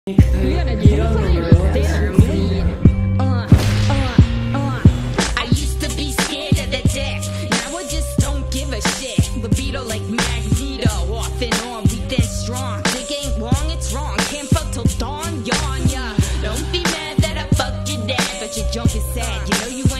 We gotta do I used to be scared of the deck. Now I just don't give a shit. Libido like Magneto. Off and on, we then strong. Dig ain't wrong, it's wrong. Can't fuck till dawn, yawn, yeah. Don't be mad that I fucked your dad, but your junk is sad. You know you